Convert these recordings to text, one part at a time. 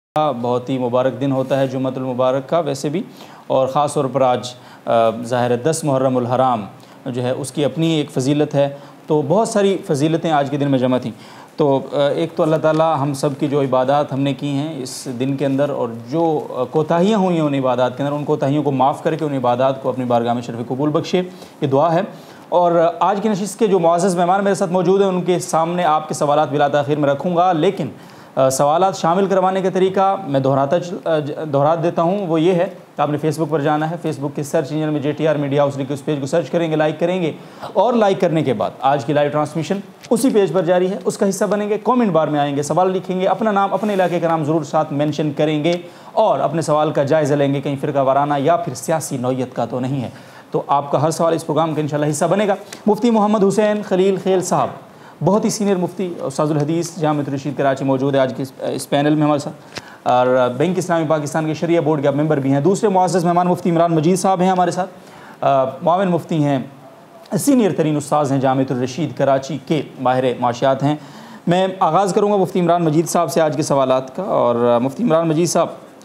بہت ہی مبارک دن ہوتا ہے جمعۃ المبارک کا ویسے بھی، اور خاص طور پر آج ظاہر 10 محرم الحرام جو ہے اس کی اپنی ایک فضیلت ہے، تو بہت ساری فضیلتیں آج کے دن میں جمع تھیں۔ تو ایک تو اللہ تعالیٰ ہم سب کی جو عبادات ہم نے کی ہیں اس دن کے اندر، اور جو کوتاہیاں ہوئی ہیں ان عبادات کے اندر، ان کوتاہیوں کو معاف کر کے ان عبادات کو اپنی بارگاہ میں شرف قبول بخشے، یہ دعا ہے۔ اور آج کی نشست کے جو معزز مہمان میرے ساتھ موجود ہیں ان کے سامنے آپ کے سوالات بلا تاخیر میں رکھوں گا، لیکن سوالات شامل کروانے کا طریقہ میں دہرا دیتا ہوں، وہ یہ ہے کہ آپ نے فیس بک پر جانا ہے، فیس بک کے سرچ انجن میں JTR میڈیا ہاؤس لکھ کے اس پیج کو سرچ کریں گے، لائک کریں گے، اور لائک کرنے کے بعد آج کی لائیو ٹرانسمیشن اسی پیج پر جاری ہے، اس کا حصہ بنیں گے، کومنٹ بار میں آئیں گے، سوال لکھیں گے، اپنا نام اپنے علاقے کا نام ضرور ساتھ مینشن کریں گے، اور اپنے سوال کا جائزہ لیں گے، کہیں فرقہ وارانہ یا پھر سیاسی نوعیت کا تو نہیں ہے۔ تو آپ کا ہر سوال اس پروگرام کا انشاءاللہ حصہ بنے گا۔ مفتی محمد حسین خلیل خیل صاحب، بہت ہی سینئر مفتی، استاذ الحدیث جامعۃ الرشید کراچی، موجود ہے آج کے اس پینل میں ہمارے ساتھ، اور بینک اسلامی پاکستان کے شریعہ بورڈ کے آپ ممبر بھی ہیں۔ دوسرے معزز مہمان مفتی عمران مجید صاحب ہیں ہمارے ساتھ، معاون مفتی ہیں، سینئر ترین استاذ ہیں جامعۃ الرشید کراچی کے، ماہر معاشیات ہیں۔ میں آغاز کروں گا مفتی عمران مجید صاحب سے آج کے سوالات کا، اور مفتی عمران مجید صاحب،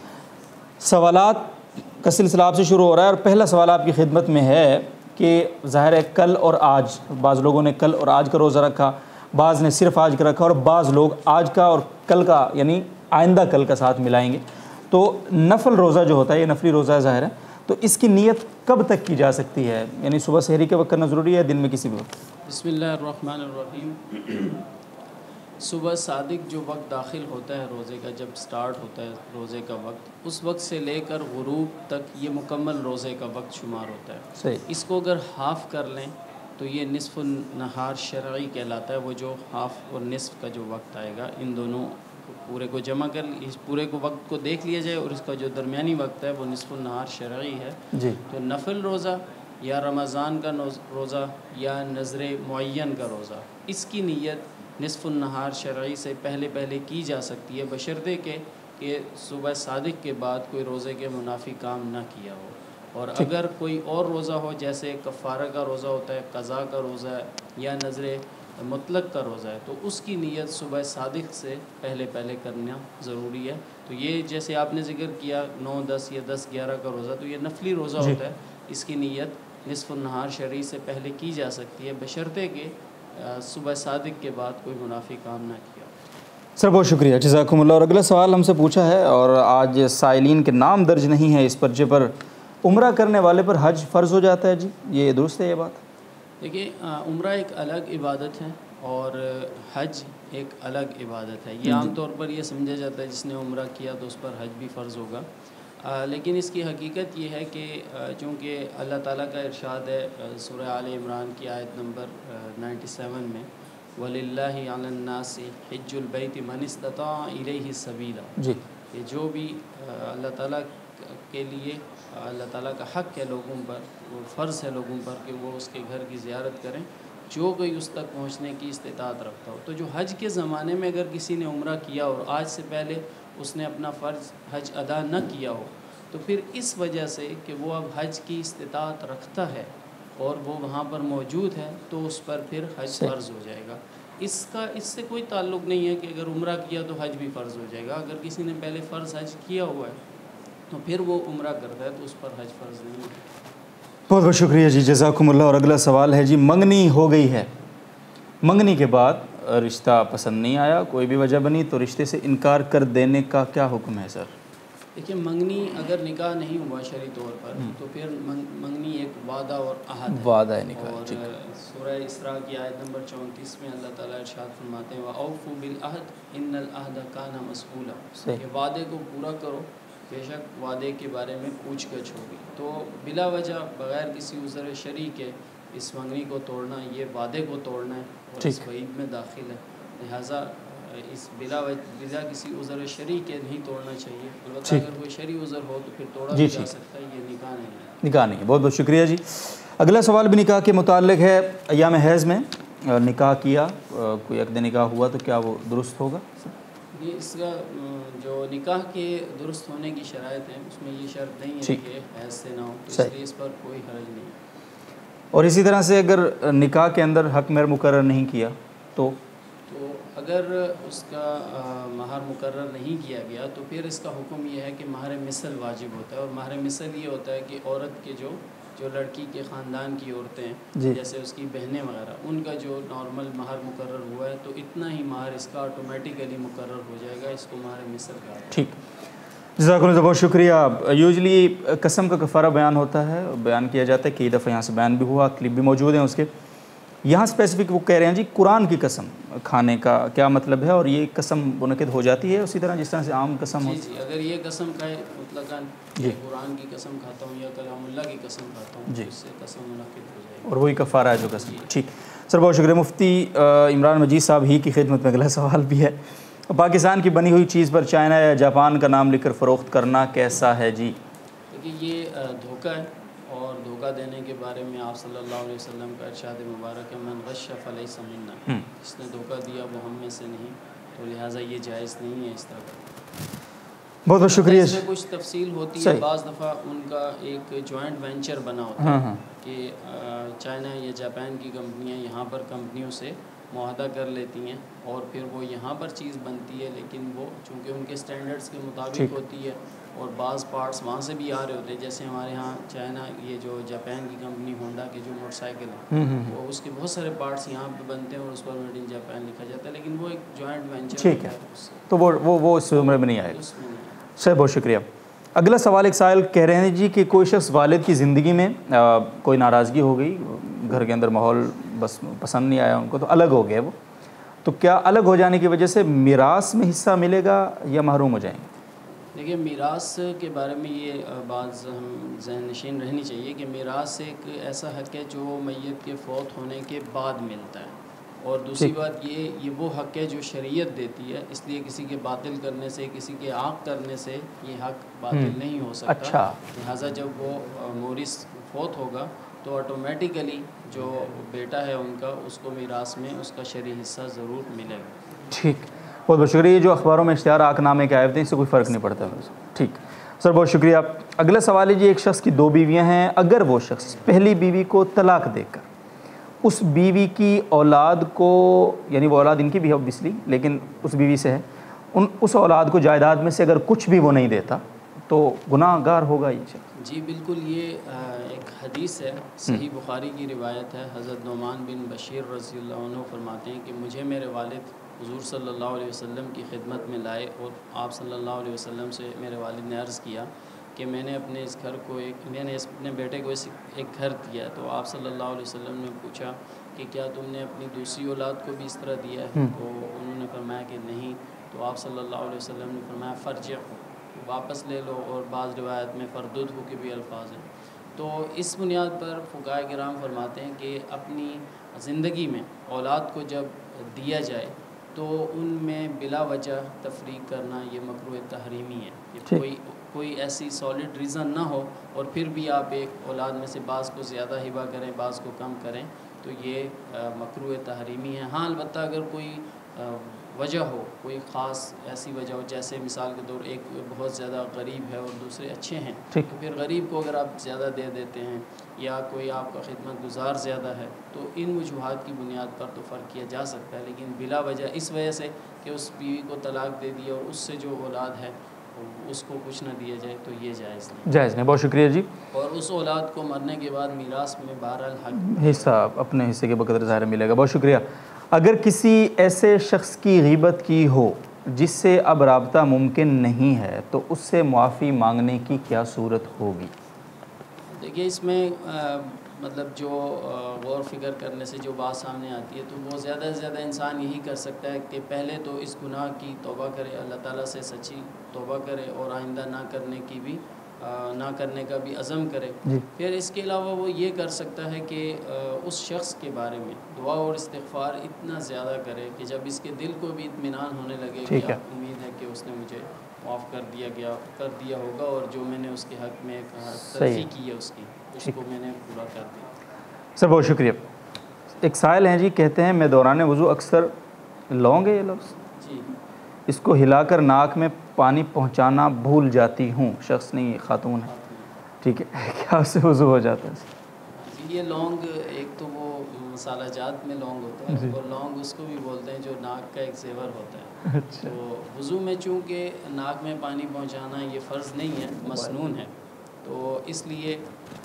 سوالات کا سلسلہ آپ سے شروع ہو رہا ہے، اور پہلا سوال آپ کی خدمت میں ہے کہ ظاہر ہے کل اور آج، بعض لوگوں نے کل اور آج کا روزہ رکھا، بعض نے صرف آج کا رکھا، اور بعض لوگ آج کا اور کل کا یعنی آئندہ کل کا ساتھ ملائیں گے۔ تو نفل روزہ جو ہوتا ہے یہ نفلی روزہ ہے ظاہر ہے، تو اس کی نیت کب تک کی جا سکتی ہے؟ یعنی صبح سحری کے وقت کرنا ضروری ہے، دن میں کسی بھی وقت؟ بسم اللہ الرحمن الرحیم۔ صبح صادق جو وقت داخل ہوتا ہے روزے کا، جب سٹارٹ ہوتا ہے روزے کا وقت، اس وقت سے لے کر غروب تک یہ مکمل روزے کا وقت شمار ہوتا ہے۔ صحیح۔ اس کو اگر ہاف کر لیں تو یہ نصف النہار شرعی کہلاتا ہے، وہ جو ہاف اور نصف کا جو وقت آئے گا، ان دونوں پورے کو جمع کر اس پورے کو وقت کو دیکھ لیا جائے، اور اس کا جو درمیانی وقت ہے وہ نصف النہار شرعی ہے۔ جی۔ تو نفل روزہ یا رمضان کا روزہ یا نذر معین کا روزہ، اس کی نیت نصف النہار شرعی سے پہلے کی جا سکتی ہے، بشرطے کہ صبح صادق کے بعد کوئی روزے کے منافی کام نہ کیا ہو۔ اور اگر کوئی اور روزہ ہو، جیسے کفارہ کا روزہ ہوتا ہے، قضاء کا روزہ ہے، یا نذر مطلق کا روزہ ہے، تو اس کی نیت صبح صادق سے پہلے کرنا ضروری ہے۔ تو یہ جیسے آپ نے ذکر کیا 9، 10 یا 10، 11 کا روزہ، تو یہ نفلی روزہ ہوتا ہے، اس کی نیت نصف النہار شرعی سے پہلے کی جا سکتی ہے، بشرطے کہ صبح صادق کے بعد کوئی منافی کام نہ کیا۔ سر بہت شکریہ، جزاکم اللہ۔ اور اگلا سوال ہم سے پوچھا ہے، اور آج سائلین کے نام درج نہیں ہے اس پرچے پر، عمرہ کرنے والے پر حج فرض ہو جاتا ہے جی، یہ درست ہے یہ بات؟ دیکھیے، عمرہ ایک الگ عبادت ہے اور حج ایک الگ عبادت ہے۔ یہ عام طور پر یہ سمجھا جاتا ہے جس نے عمرہ کیا تو اس پر حج بھی فرض ہوگا، لیکن اس کی حقیقت یہ ہے کہ چونکہ اللہ تعالیٰ کا ارشاد ہے سورہ آل عمران کی آیت نمبر 97 میں، وَلِلَّهِ عَلَى النَّاسِ حِجُّ الْبَيْتِ مَنِ اسْتَطَاعَ إِلَيْهِ سَبِيلًا۔ جی، کہ جو بھی اللہ تعالیٰ کے لیے، اللہ تعالیٰ کا حق ہے لوگوں پر، وہ فرض ہے لوگوں پر کہ وہ اس کے گھر کی زیارت کریں، جو کوئی اس تک پہنچنے کی استطاعت رکھتا ہو۔ تو جو حج کے زمانے میں اگر کسی نے عمرہ کیا اور آج سے پہلے اس نے اپنا فرض حج ادا نہ کیا ہو، تو پھر اس وجہ سے کہ وہ اب حج کی استطاعت رکھتا ہے اور وہ وہاں پر موجود ہے، تو اس پر پھر حج فرض ہو جائے گا۔ اس سے کوئی تعلق نہیں ہے کہ اگر عمرہ کیا تو حج بھی فرض ہو جائے گا۔ اگر کسی نے پہلے فرض حج کیا ہوا ہے تو پھر وہ عمرہ کرتا ہے تو اس پر حج فرض نہیں ہے۔ بہت بہت شکریہ جی، جزاکم اللہ۔ اور اگلا سوال ہے جی، منگنی ہو گئی ہے، منگنی کے بعد رشتہ پسند نہیں آیا، کوئی بھی وجہ بنی، تو رشتے سے انکار کر دینے کا کیا حکم ہے سر؟ دیکھیے، منگنی اگر نکاح نہیں ہوا شرعی طور پر تو پھر منگنی ایک وعدہ اور عہد ہے، وعدہ نکاح۔ اور سورہ اسراء کی آیت نمبر 34 میں اللہ تعالیٰ ارشاد فرماتے ہیں وَأَوْفُوا بِالْعَهْدِ إِنَّ الْعَهْدَ كَانَ مَسْئُولًا، کہ وعدے کو پورا کرو، بے شک وعدے کے بارے میں پوچھ گچھ ہوگی۔ تو بلا وجہ بغیر کسی عذر شرعی کے اس منگنی کو توڑنا یہ وعدے کو توڑنا ہے اور اس وعید میں داخل ہے، لہٰذا اس بلا کسی عذر شرعی کے نہیں توڑنا چاہیے۔ البتہ اگر کوئی شرعی عذر ہو تو پھر توڑا بھی جا سکتا ہے، یہ نکاح نہیں ہے۔ نکاح نہیں ہے۔ بہت بہت شکریہ جی۔ اگلا سوال بھی نکاح کے متعلق ہے، ایام حیض میں نکاح کیا، کوئی عقد نکاح ہوا تو کیا وہ درست ہوگا؟ یہ اس کا جو نکاح کے درست ہونے کی شرائط ہیں اس میں یہ شرط نہیں ہے کہ حیض سے نہ ہو، تو اس لیے اس پر کوئی حرج نہیں ہے۔ اور اسی طرح سے اگر نکاح کے اندر حق مہر مقرر نہیں کیا تو اگر اس کا مہر مقرر نہیں کیا گیا تو پھر اس کا حکم یہ ہے کہ مہر مثل واجب ہوتا ہے، اور مہر مثل یہ ہوتا ہے کہ عورت کے جو لڑکی کے خاندان کی عورتیں جی جیسے اس کی بہنیں وغیرہ، ان کا جو نارمل مہر مقرر ہوا ہے تو اتنا ہی مہر اس کا آٹومیٹیکلی مقرر ہو جائے گا، اس کو مہر مثل کہا جاتا ہے۔ ٹھیک، جزاک اللہ بہت شکریہ۔ یوزلی قسم کا کفارہ بیان ہوتا ہے، بیان کیا جاتا ہے، کئی دفعہ یہاں سے بیان بھی ہوا، کلپ بھی موجود ہیں اس کے۔ یہاں اسپیسیفک وہ کہہ رہے ہیں جی قرآن کی قسم کھانے کا کیا مطلب ہے، اور یہ قسم منعقد ہو جاتی ہے اسی طرح جس طرح سے عام قسم جی اگر یہ قسم کھائے مطلقاً کہ قرآن کی قسم کھاتا ہوں یا کلام اللہ کی قسم کھاتا ہوں، جی، اس سے قسم منعقد ہو جائے گی اور وہی کفارہ ہے جو قسم۔ ٹھیک سر، بہت شکریہ۔ مفتی عمران مجید صاحب ہی کی خدمت میں اگلا سوال بھی ہے، پاکستان کی بنی ہوئی چیز پر چائنا یا جاپان کا نام لکھ کر فروخت کرنا کیسا ہے جی؟ دیکھیے یہ دھوکہ ہے، اور دھوکہ دینے کے بارے میں آپ صلی اللہ علیہ وسلم کا ارشاد مبارک ہے، من غش فلیس منا، جس نے دھوکہ دیا وہ ہم میں سے نہیں، تو لہٰذا یہ جائز نہیں ہے اس طرح کا۔ بہت بہت شکریہ۔ اس میں کچھ تفصیل ہوتی ہے، بعض دفعہ ان کا ایک جوائنٹ وینچر بنا ہوتا ہے کہ چائنا یا جاپان کی کمپنیاں یہاں پر کمپنیوں سے معاہدہ کر لیتی ہیں، اور پھر وہ یہاں پر چیز بنتی ہے، لیکن وہ چونکہ ان کے سٹینڈرڈز کے مطابق ہوتی ہے، اور بعض پارٹس وہاں سے بھی آ رہے ہوتے ہیں، جیسے ہمارے ہاں چائنا یہ جو جاپان کی کمپنی ہونڈا کی جو موٹر سائیکل ہے وہ اس کے بہت سارے پارٹس یہاں پہ بنتے ہیں اور اس پر میڈ ان جاپان لکھا جاتا ہے، لیکن وہ ایک جوائنٹ وینچر ٹھیک ہے، تو وہ اس عمرے میں نہیں آئے گا۔ سر بہت شکریہ۔ اگلا سوال ایک سائل کہہ رہے ہیں جی کہ کوئی شخص والد کی زندگی میں کوئی ناراضگی ہو گئی، گھر کے اندر ماحول بس پسند نہیں آیا ان کو، تو الگ ہو گئے وہ، تو کیا الگ ہو جانے کی وجہ سے میراث میں حصہ ملے گا یا محروم ہو جائیں گے؟ دیکھیے میراث کے بارے میں یہ بات ہم ذہن نشین رہنی چاہیے کہ میراث ایک ایسا حق ہے جو میت کے فوت ہونے کے بعد ملتا ہے، اور دوسری بات یہ وہ حق ہے جو شریعت دیتی ہے، اس لیے کسی کے باطل کرنے سے، کسی کے عاق کرنے سے یہ حق باطل نہیں ہو سکتا۔ اچھا، لہٰذا جب وہ مورث فوت ہوگا تو آٹومیٹیکلی جو بیٹا ہے ان کا، اس کو میراث میں اس کا شرعی حصہ ضرور ملے گا۔ ٹھیک، بہت بہت شکریہ۔ یہ جو اخباروں میں اشتہار عاق نامے کے آئے ہوتے ہیں اس سے کوئی فرق نہیں پڑتا ہے۔ ٹھیک سر، بہت شکریہ۔ اگلا سوال ہے جی، ایک شخص کی 2 بیویاں ہیں، اگر وہ شخص پہلی بیوی کو طلاق دے کر اس بیوی کی اولاد کو، یعنی وہ اولاد ان کی بھی ہے اوبویسلی لیکن اس بیوی سے ہے، اس اولاد کو جائیداد میں سے اگر کچھ بھی وہ نہیں دیتا تو گناہ گار ہوگا یہ شخص؟ جی بالکل، یہ ایک حدیث ہے، صحیح بخاری کی روایت ہے، حضرت نعمان بن بشیر رضی اللہ عنہ فرماتے ہیں کہ مجھے میرے والد حضور صلی اللہ علیہ وسلم کی خدمت میں لائے، اور آپ صلی اللہ علیہ وسلم سے میرے والد نے عرض کیا کہ میں نے اپنے اس گھر کو میں نے اپنے بیٹے کو ایک گھر دیا، تو آپ صلی اللہ علیہ وسلم نے پوچھا کہ کیا تم نے اپنی دوسری اولاد کو بھی اس طرح دیا ہے؟ تو انہوں نے فرمایا کہ نہیں، تو آپ صلی اللہ علیہ وسلم نے فرمایا فرجع، واپس لے لو، اور بعض روایت میں فردد ہو کے بھی الفاظ ہیں۔ تو اس بنیاد پر فقہاء کرام فرماتے ہیں کہ اپنی زندگی میں اولاد کو جب دیا جائے تو ان میں بلا وجہ تفریق کرنا یہ مکروہ تحریمی ہے، کہ کوئی ایسی سالڈ ریزن نہ ہو اور پھر بھی آپ ایک اولاد میں سے بعض کو زیادہ ہبہ کریں، بعض کو کم کریں، تو یہ مکروہ تحریمی ہے۔ ہاں البتہ اگر کوئی وجہ ہو، کوئی خاص ایسی وجہ ہو، جیسے مثال کے طور ایک بہت زیادہ غریب ہے اور دوسرے اچھے ہیں، تو پھر غریب کو اگر آپ زیادہ دے دیتے ہیں یا کوئی آپ کا خدمت گزار زیادہ ہے تو ان وجوہات کی بنیاد پر تو فرق کیا جا سکتا ہے، لیکن بلا وجہ اس وجہ سے کہ اس بیوی کو طلاق دے دیا اور اس سے جو اولاد ہے اس کو کچھ نہ دیا جائے تو یہ جائز نہیں، جائز نہیں۔ بہت شکریہ جی۔ اور اس اولاد کو مرنے کے بعد میراث میں بہرحال حق حصہ اپنے حصے کے بقدر ظاہر ملے گا۔ بہت شکریہ۔ اگر کسی ایسے شخص کی غیبت کی ہو جس سے اب رابطہ ممکن نہیں ہے تو اس سے معافی مانگنے کی کیا صورت ہوگی؟ دیکھیے اس میں مطلب جو غور فکر کرنے سے جو بات سامنے آتی ہے تو وہ زیادہ سے زیادہ انسان یہی کر سکتا ہے کہ پہلے تو اس گناہ کی توبہ کرے، اللہ تعالیٰ سے سچی توبہ کرے اور آئندہ نہ کرنے کا بھی عزم کرے۔ پھر اس کے علاوہ وہ یہ کر سکتا ہے کہ اس شخص کے بارے میں دعا اور استغفار اتنا زیادہ کرے کہ جب اس کے دل کو بھی اطمینان ہونے لگے کہ امید ہے کہ اس نے مجھے معاف کر دیا ہوگا، اور جو میں نے اس کے حق میں تلفی کی ہے اس کو میں نے پورا کر دیا۔ سر بہت شکریہ۔ ایک سائل ہیں جی، کہتے ہیں میں دوران وضو اکثر لونگ ہے یہ لفظ جی اس کو ہلا کر ناک میں پانی پہنچانا بھول جاتی ہوں، شخص نہیں خاتون ہے، ٹھیک ہے، کیا اس سے وضو ہو جاتا ہے؟ یہ لونگ ایک تو وہ مسالہ جات میں لونگ ہوتا ہے اور لونگ اس کو بھی بولتے ہیں جو ناک کا ایک زیور ہوتا ہے. تو وضو میں چونکہ ناک میں پانی پہنچانا یہ فرض نہیں ہے، مسنون ہے، تو اس لیے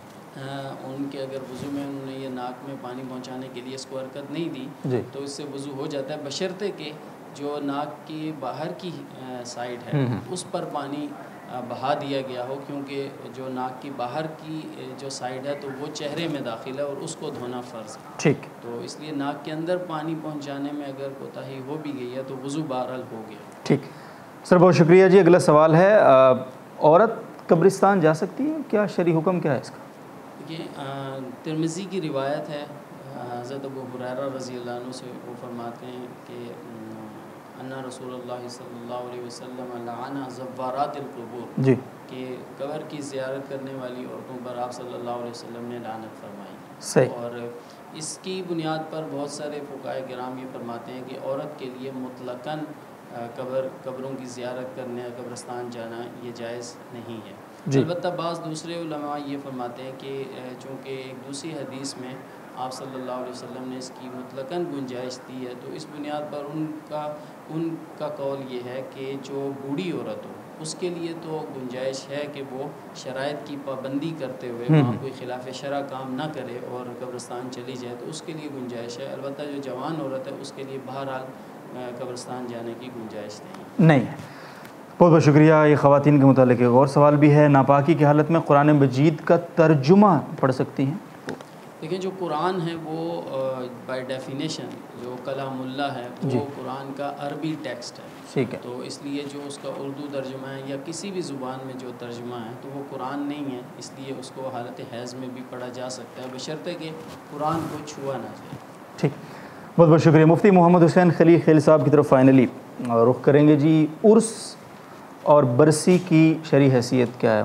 ان کے اگر وضو میں انہوں نے یہ ناک میں پانی پہنچانے کے لیے اس کو حرکت نہیں دی تو اس سے وضو ہو جاتا ہے، بشرطے کہ جو ناک کی باہر کی سائڈ ہے اس پر پانی بہا دیا گیا ہو، کیونکہ جو ناک کی باہر کی جو سائڈ ہے تو وہ چہرے میں داخل ہے اور اس کو دھونا فرض ہے. ٹھیک. تو اس لیے ناک کے اندر پانی پہنچانے میں اگر کوتاہی ہو بھی گئی ہے تو وضو بہرحال ہو گیا. ٹھیک سر، بہت شکریہ جی. اگلا سوال ہے، عورت قبرستان جا سکتی ہے؟ کیا شرعی حکم کیا ہے اس کا؟ دیکھیے ترمذی کی روایت ہے حضرت ابو ہریرہ رضی اللہ عنہ سے، وہ فرماتے ہیں کہ ان رسول اللہ صلی اللہ علیہ وسلم لعن زوارات القبور، جی، کہ قبر کی زیارت کرنے والی عورتوں پر آپ صلی اللہ علیہ وسلم نے لعنت فرمائی. صحیح. اور اس کی بنیاد پر بہت سارے فقہاء کرام یہ فرماتے ہیں کہ عورت کے لیے مطلقاً قبروں کی زیارت کرنے، قبرستان جانا یہ جائز نہیں ہے. البتہ بعض دوسرے علماء یہ فرماتے ہیں کہ چونکہ ایک دوسری حدیث میں آپ صلی اللہ علیہ وسلم نے اس کی مطلقاً گنجائش دی ہے، تو اس بنیاد پر ان کا قول یہ ہے کہ جو بوڑھی عورت ہو اس کے لیے تو گنجائش ہے کہ وہ شرائط کی پابندی کرتے ہوئے وہاں کوئی خلاف شرع کام نہ کرے اور قبرستان چلی جائے، تو اس کے لیے گنجائش ہے. البتہ جو جوان عورت ہے اس کے لیے بہرحال قبرستان جانے کی گنجائش نہیں ہے. بہت بہت شکریہ. یہ خواتین کے متعلق ایک اور سوال بھی ہے، ناپاکی کی حالت میں قرآن مجید کا ترجمہ پڑھ سکتی ہیں؟ دیکھیں جو قرآن ہے وہ بائی ڈیفینیشن جو کلام اللہ ہے وہ قرآن کا عربی ٹیکسٹ ہے. ٹھیک ہے. تو اس لیے جو اس کا اردو ترجمہ ہے یا کسی بھی زبان میں جو ترجمہ ہے تو وہ قرآن نہیں ہے، اس لیے اس کو حالت حیض میں بھی پڑھا جا سکتا ہے بشرطے کہ قرآن کو چھوا نہ جائے. ٹھیک، بہت بہت شکریہ. مفتی محمد حسین خلیل خیل صاحب کی طرف فائنلی رخ کریں گے جی. عرس اور برسی کی شرعی حیثیت کیا ہے؟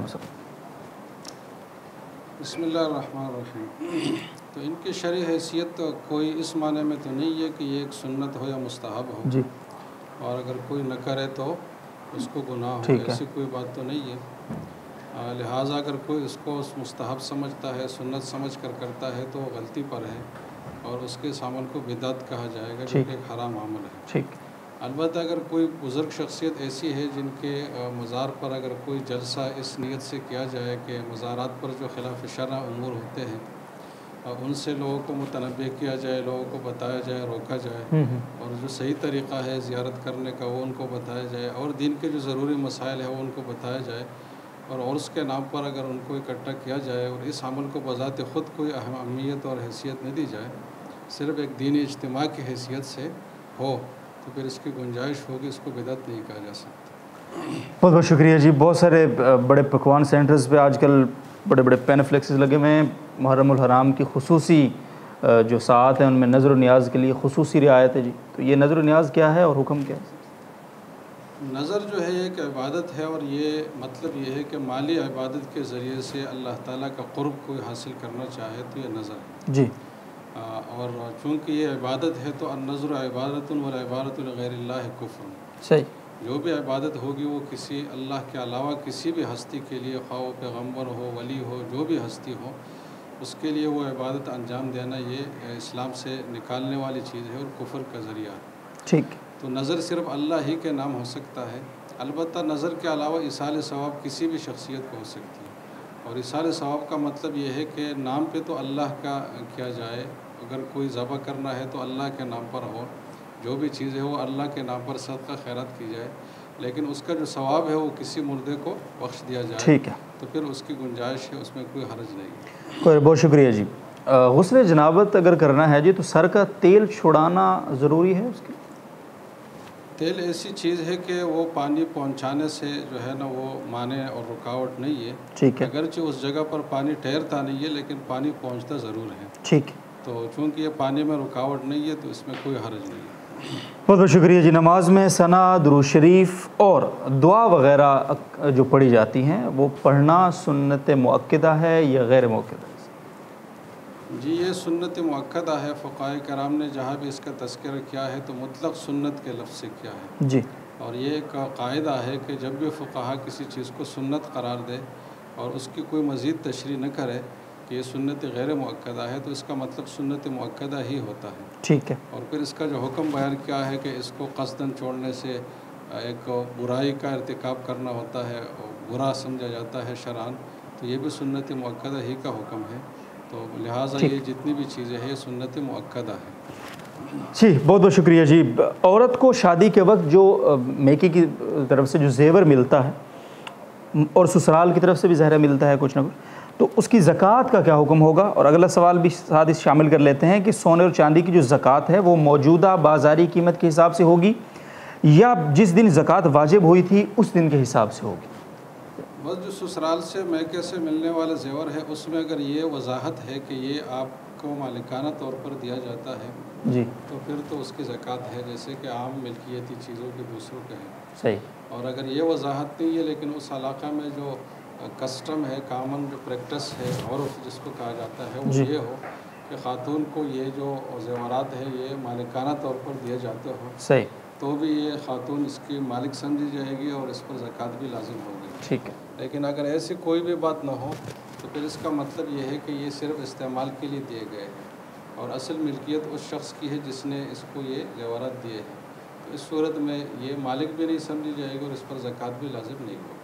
بسم اللہ الرحمن الرحیم. تو ان کی شرعی حیثیت تو کوئی اس معنی میں تو نہیں ہے کہ یہ ایک سنت ہو یا مستحب ہو جی، اور اگر کوئی نہ کرے تو اس کو گناہ ہو، ایسی کوئی بات تو نہیں ہے. لہٰذا اگر کوئی اس کو مستحب سمجھتا ہے، سنت سمجھ کر کرتا ہے تو وہ غلطی پر ہے اور اس کے اس عمل کو بدعت کہا جائے گا، جو کہ ایک حرام عمل ہے. ٹھیک. البتہ اگر کوئی بزرگ شخصیت ایسی ہے جن کے مزار پر اگر کوئی جلسہ اس نیت سے کیا جائے کہ مزارات پر جو خلاف شرع امور ہوتے ہیں ان سے لوگوں کو متنبہ کیا جائے، لوگوں کو بتایا جائے، روکا جائے، اور جو صحیح طریقہ ہے زیارت کرنے کا وہ ان کو بتایا جائے، اور دین کے جو ضروری مسائل ہیں وہ ان کو بتایا جائے، اور اس کے نام پر اگر ان کو اکٹھا کیا جائے اور اس عمل کو بذات خود کوئی اہمیت اور حیثیت نہیں دی جائے، صرف ایک دینی اجتماع کی حیثیت سے ہو تو پھر اس کی گنجائش ہوگی، اس کو بدعت نہیں کہا جا سکتا. بہت بہت شکریہ جی. بہت سارے بڑے پکوان سینٹرز پہ آج کل بڑے بڑے پین فلیکسز لگے ہوئے ہیں. محرم الحرام کی خصوصی جو ساعات ہیں ان میں نظر و نیاز کے لیے خصوصی رعایت ہے جی. تو یہ نظر و نیاز کیا ہے اور حکم کیا ہے؟ نظر جو ہے ایک عبادت ہے، اور یہ مطلب یہ ہے کہ مالی عبادت کے ذریعے سے اللہ تعالیٰ کا قرب کوئی حاصل کرنا چاہے تو یہ نظر ہے جی. اور چونکہ یہ عبادت ہے تو النظر عبادت والعبادت لغیر اللہ کفر. صحیح. جو بھی عبادت ہوگی وہ کسی اللہ کے علاوہ کسی بھی ہستی کے لیے، خواہ وہ پیغمبر ہو، ولی ہو، جو بھی ہستی ہو، اس کے لیے وہ عبادت انجام دینا یہ اسلام سے نکالنے والی چیز ہے اور کفر کا ذریعہ ہے. ٹھیک. تو نظر صرف اللہ ہی کے نام ہو سکتا ہے. البتہ نظر کے علاوہ ایصال ثواب کسی بھی شخصیت کو ہو سکتی ہے، اور ایصال ثواب کا مطلب یہ ہے کہ نام پہ تو اللہ کا کیا جائے، اگر کوئی ذبح کرنا ہے تو اللہ کے نام پر ہو، جو بھی چیز ہے وہ اللہ کے نام پر صدقہ خیرات کی جائے، لیکن اس کا جو ثواب ہے وہ کسی مردے کو بخش دیا جائے. ٹھیک ہے. تو پھر اس کی گنجائش ہے، اس میں کوئی حرج نہیں. کوئی بہت شکریہ جی. غسل جنابت اگر کرنا ہے جی تو سر کا تیل چھڑانا ضروری ہے؟ اس کے تیل ایسی چیز ہے کہ وہ پانی پہنچانے سے جو ہے نا وہ مانع اور رکاوٹ نہیں ہے. ٹھیک ہے. اگرچہ اس جگہ پر پانی ٹھہرتا نہیں ہے لیکن پانی پہنچتا ضرور ہے. ٹھیک. تو چونکہ یہ پانی میں رکاوٹ نہیں ہے تو اس میں کوئی حرج نہیں ہے. بہت بہت شکریہ جی. نماز میں ثنا، درود شریف اور دعا وغیرہ جو پڑھی جاتی ہیں وہ پڑھنا سنت مؤکدہ ہے یا غیر مؤکدہ؟ جی یہ سنت مؤکدہ ہے. فقہاء کرام نے جہاں بھی اس کا تذکرہ کیا ہے تو مطلق سنت کے لفظ سے کیا ہے. جی. اور یہ ایک قاعدہ ہے کہ جب بھی فقہاء کسی چیز کو سنت قرار دے اور اس کی کوئی مزید تشریح نہ کرے کہ یہ سنت غیر مؤکدہ ہے تو اس کا مطلب سنت مؤکدہ ہی ہوتا ہے. ٹھیک ہے. اور پھر اس کا جو حکم بیان کیا ہے کہ اس کو قصداً چھوڑنے سے ایک برائی کا ارتکاب کرنا ہوتا ہے اور برا سمجھا جاتا ہے شرعاً، تو یہ بھی سنت مؤکدہ ہی کا حکم ہے. تو لہٰذا یہ جتنی بھی چیزیں ہیں یہ سنت مؤکدہ ہے. جی بہت بہت شکریہ جی. عورت کو شادی کے وقت جو میکے کی طرف سے جو زیور ملتا ہے اور سسرال کی طرف سے بھی ظاہر ملتا ہے کچھ نہ کچھ، تو اس کی زکوٰۃ کا کیا حکم ہوگا؟ اور اگلا سوال بھی ساتھ اس شامل کر لیتے ہیں کہ سونے اور چاندی کی جو زکوٰۃ ہے وہ موجودہ بازاری قیمت کے حساب سے ہوگی یا جس دن زکوٰۃ واجب ہوئی تھی اس دن کے حساب سے ہوگی؟ بس جو سسرال سے میکے سے ملنے والا زیور ہے اس میں اگر یہ وضاحت ہے کہ یہ آپ کو مالکانہ طور پر دیا جاتا ہے جی تو پھر تو اس کی زکوٰۃ ہے، جیسے کہ عام ملکیتی چیزوں کے دوسروں کے ہیں. صحیح. اور اگر یہ وضاحت نہیں ہے لیکن اس علاقہ میں جو کسٹم ہے، کامن جو پریکٹس ہے، عرف جس کو کہا جاتا ہے، وہ یہ ہو کہ خاتون کو یہ جو زیورات ہے یہ مالکانہ طور پر دیے جاتے ہوں، صحیح، تو بھی یہ خاتون اس کی مالک سمجھی جائے گی اور اس پر زکوٰۃ بھی لازم ہوگی. ٹھیک ہے. لیکن اگر ایسی کوئی بھی بات نہ ہو تو پھر اس کا مطلب یہ ہے کہ یہ صرف استعمال کے لیے دیے گئے ہیں اور اصل ملکیت اس شخص کی ہے جس نے اس کو یہ زیورات دیے ہیں. تو اس صورت میں یہ مالک بھی نہیں سمجھی جائے گی اور اس پر زکوٰۃ بھی لازم نہیں ہوگی.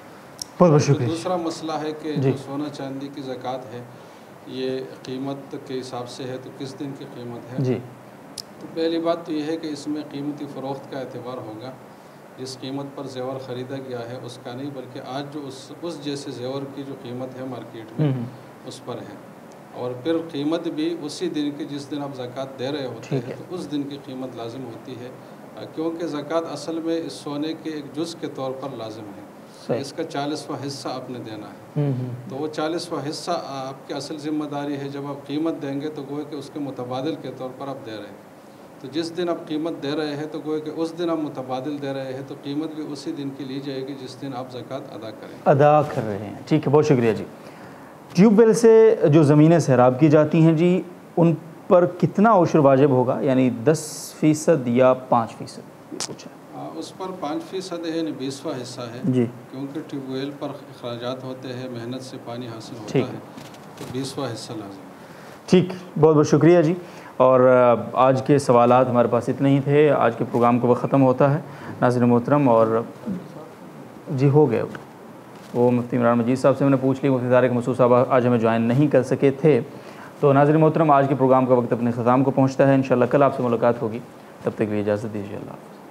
بہت بہت شکریہ. دوسرا مسئلہ ہے کہ جو سونا چاندی کی زکوٰۃ ہے یہ قیمت کے حساب سے ہے تو کس دن کی قیمت ہے؟ جی تو پہلی بات تو یہ ہے کہ اس میں قیمتی فروخت کا اعتبار ہوگا. جس قیمت پر زیور خریدا گیا ہے اس کا نہیں، بلکہ آج جو اس جیسے زیور کی جو قیمت ہے مارکیٹ میں اس پر ہے. اور پھر قیمت بھی اسی دن کی جس دن آپ زکوٰۃ دے رہے ہوتے ہیں تو اس دن کی قیمت لازم ہوتی ہے، کیونکہ زکوٰۃ اصل میں اس سونے کے ایک جز کے طور پر لازم ہے. اس کا 40واں حصہ آپ نے دینا ہے. تو وہ 40واں حصہ آپ کی اصل ذمہ داری ہے. جب آپ قیمت دیں گے تو گویا کہ اس کے متبادل کے طور پر آپ دے رہے ہیں. تو جس دن آپ قیمت دے رہے ہیں تو گویا کہ اس دن آپ متبادل دے رہے ہیں، تو قیمت بھی اسی دن کی لی جائے گی جس دن آپ زکوٰۃ ادا کر رہے ہیں. ٹھیک ہے، بہت شکریہ جی. ٹیوب ویل سے جو زمینیں سیراب کی جاتی ہیں جی ان پر کتنا عشر واجب ہوگا؟ یعنی 10% یا 5%؟ کچھ اس پر 5% ہے، یعنی 20واں حصہ ہے جی، کیونکہ ٹیوب ویل پر اخراجات ہوتے ہیں، محنت سے پانی حاصل ہوتا ہے، تو 20واں حصہ لازم. ٹھیک، بہت بہت شکریہ جی. اور آج کے سوالات ہمارے پاس اتنے ہی تھے. آج کے پروگرام کو وہ ختم ہوتا ہے ناظرین محترم. اور جی ہو گئے وہ مفتی عمران مجید صاحب سے میں نے پوچھ لی. مفتی طارق مسعود صاحب آج ہمیں جوائن نہیں کر سکے تھے. تو ناظرین محترم آج کے پروگرام کا وقت اپنے اختتام کو پہنچتا ہے. انشاءاللہ کل آپ سے ملاقات ہوگی. تب تک کے لیے اجازت دیجیے. اللہ حافظ.